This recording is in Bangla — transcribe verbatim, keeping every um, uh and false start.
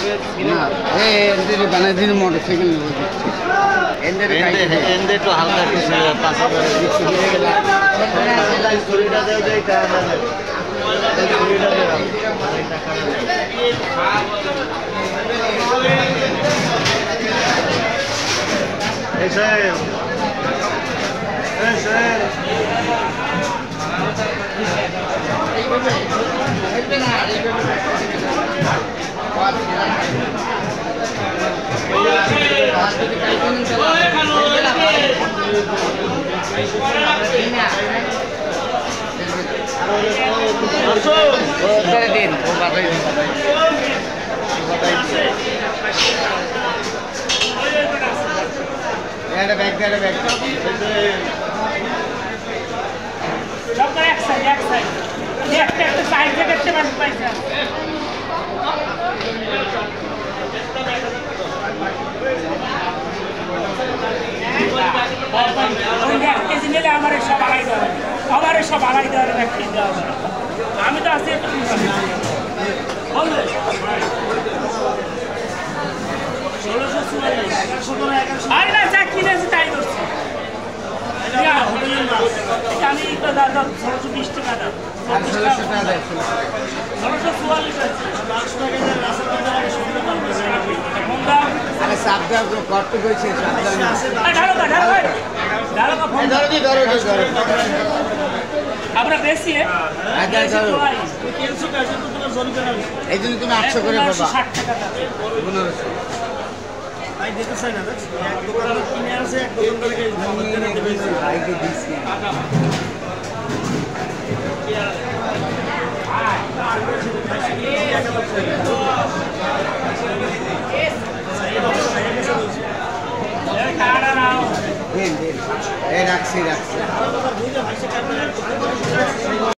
বানাই দিন মোটরসাইকেল একটু হালকা কিছু পাশে ছুরিটা দেও যে ছুরিটা দেও এই সাহেব এই সাহেব দিন ব্যাগ ব্যাগ এক সাইড এক সাইড একটা একটা সাইড থেকে একটা মানুষ পাইছে আমার সব আড়াই দেওয়া আমার সব আড়াই দেওয়ার ব্যক্তি দেওয়া আমি তো আছি ষোলোশো চুয়াল্লিশ আর না যা কিনেছি তাই করছি আমি তো দাদা ষোলোশো বিশ টাকা দাম ষোলোশো চুয়াল্লিশ আছে করতে হয়েছে আমরা বেশি এই জন্য তুমি আটশো করে পাবা ষাট টাকা পনেরোশো দিতে চাই না এক দোকান কিনে আছে এক দোকান রাখছি রাখছি